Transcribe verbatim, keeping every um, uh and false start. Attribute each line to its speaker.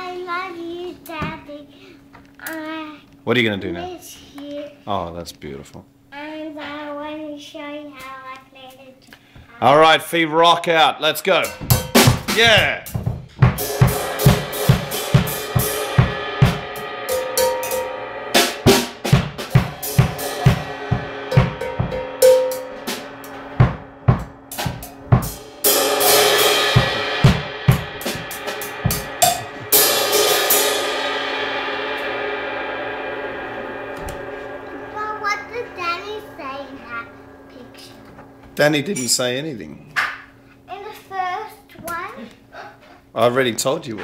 Speaker 1: I love you, Daddy. I
Speaker 2: What are you going to do now?
Speaker 1: miss you.
Speaker 2: Oh, that's beautiful.
Speaker 1: And I want to show you how I played it.
Speaker 2: All right, Fee, rock out. Let's go. Yeah.
Speaker 1: But what did Danny say in that picture?
Speaker 2: Danny didn't say anything.
Speaker 1: In the first one?
Speaker 2: I already told you.